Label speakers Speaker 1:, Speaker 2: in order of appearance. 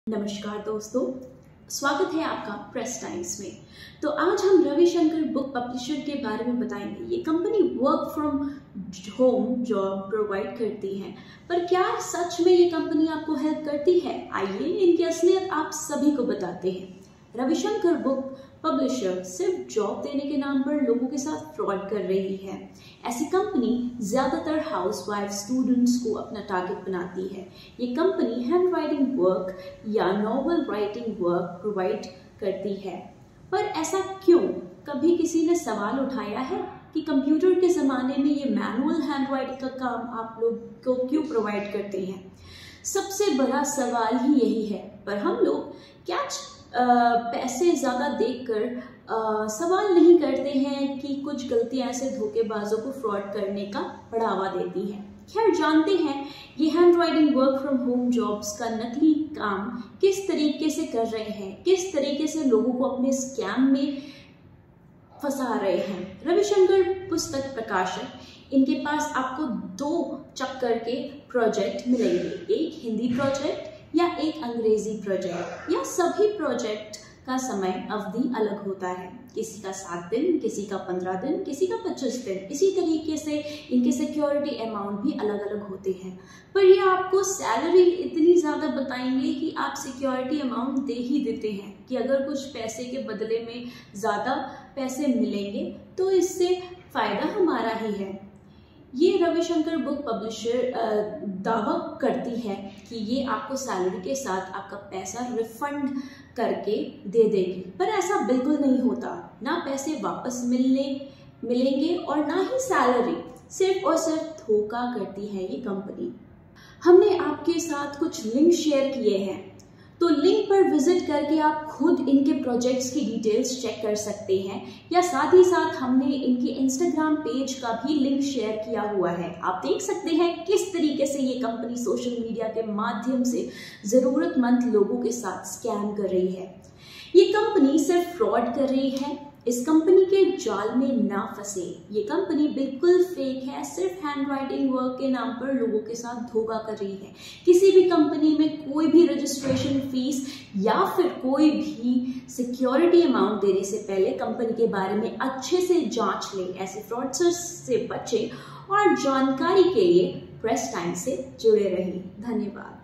Speaker 1: नमस्कार दोस्तों, स्वागत है आपका प्रेस टाइम्स में। तो आज हम रविशंकर बुक पब्लिशर के बारे में बताएंगे। ये company work from home job provide करती है, पर क्या सच में ये कंपनी आपको हेल्प करती है? आइए इनकी असलियत आप सभी को बताते हैं। रविशंकर बुक पब्लिशर सिर्फ जॉब देने के नाम पर लोगों के साथ फ्रॉड कर रही है। ऐसी कंपनी ज्यादातर हाउसवाइफ स्टूडेंट्स को अपना टारगेट बनाती है। ये कंपनी हैंड राइटिंग वर्क या नॉवल राइटिंग वर्क प्रोवाइड करती है। पर ऐसा क्यों? कभी किसी ने सवाल उठाया है कि कंप्यूटर के जमाने में ये मैनुअल हैंड राइटिंग का काम आप लोग को क्यों प्रोवाइड करते हैं? सबसे बड़ा सवाल ही यही है। पर हम लोग क्या पैसे ज्यादा देखकर सवाल नहीं करते हैं कि कुछ गलतियां ऐसे धोखेबाजों को फ्रॉड करने का बढ़ावा देती हैं। खैर, जानते हैं ये handwriting work from home jobs का नकली काम किस तरीके से कर रहे हैं, किस तरीके से लोगों को अपने स्कैम में फंसा रहे हैं। रविशंकर पुस्तक प्रकाशक, इनके पास आपको 2 चक्कर के प्रोजेक्ट मिलेंगे, एक हिंदी प्रोजेक्ट या एक अंग्रेजी प्रोजेक्ट, या सभी प्रोजेक्ट का समय अवधि अलग होता है। किसी का 7 दिन, किसी का 15 दिन, किसी का 25 दिन। इसी तरीके से इनके सिक्योरिटी अमाउंट भी अलग अलग होते हैं। पर ये आपको सैलरी इतनी ज़्यादा बताएंगे कि आप सिक्योरिटी अमाउंट दे ही देते हैं कि अगर कुछ पैसे के बदले में ज़्यादा पैसे मिलेंगे तो इससे फ़ायदा हमारा ही है। ये रविशंकर बुक पब्लिशर दावा करती है कि ये आपको सैलरी के साथ आपका पैसा रिफंड करके दे देगी, पर ऐसा बिल्कुल नहीं होता। ना पैसे वापस मिलेंगे और ना ही सैलरी। सिर्फ और सिर्फ धोखा करती है ये कंपनी। हमने आपके साथ कुछ लिंक शेयर किए हैं, तो लिंक पर विजिट करके आप खुद इनके प्रोजेक्ट्स की डिटेल्स चेक कर सकते हैं, या साथ ही साथ हमने इनके इंस्टाग्राम पेज का भी लिंक शेयर किया हुआ है। आप देख सकते हैं किस तरीके से ये कंपनी सोशल मीडिया के माध्यम से जरूरतमंद लोगों के साथ स्कैम कर रही है। ये कंपनी सिर्फ फ्रॉड कर रही है। इस कंपनी के जाल में ना फंसे। ये कंपनी बिल्कुल फेक है, सिर्फ हैंड राइटिंग वर्क के नाम पर लोगों के साथ धोखा कर रही है। किसी भी कंपनी में कोई भी रजिस्ट्रेशन फीस या फिर कोई भी सिक्योरिटी अमाउंट देने से पहले कंपनी के बारे में अच्छे से जांच लें। ऐसे फ्रॉडस्टर्स से बचें और जानकारी के लिए प्रेस टाइम से जुड़े रहें। धन्यवाद।